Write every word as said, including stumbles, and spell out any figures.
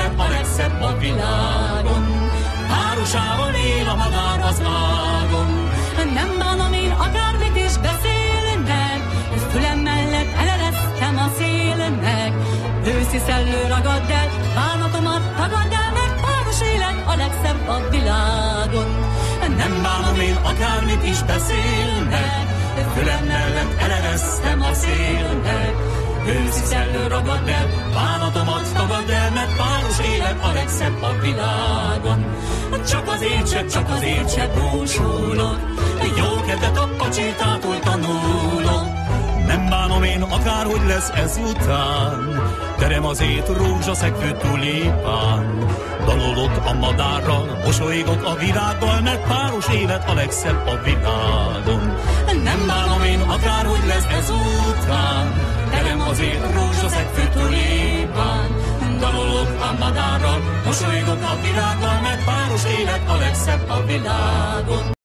élet a legszebb a világon. Párosával él a madár az ágon. Nem bánom én, akármit is beszélnek, fülem mellett eleresztem a szélnek. Őszi szellő ragadd el, bánatomat tagadd el, mert páros élet a legszebb a világon. Nem bánom én, akármit is beszélnek, fülem mellett eleresztem a szélnek. Őszi szellő ragadd el, bánatomat tagadd el, mert páros élet a legszebb a világon. Csak azért se, csak azért se búsulok, jó kedvet a pacsétától tanulok. Nem bánom én, akárhogy lesz ezután, terem azért rózsaszegfű tulipán. Dalolok a madárral, mosolygok a virággal, mert páros élet a legszebb a világon. Nem bánom én, akárhogy lesz ezután, terem azért rózsaszegfű tulipán. Dalolok a madárral, mosolygok a virággal, mert páros élet a legszebb a világon.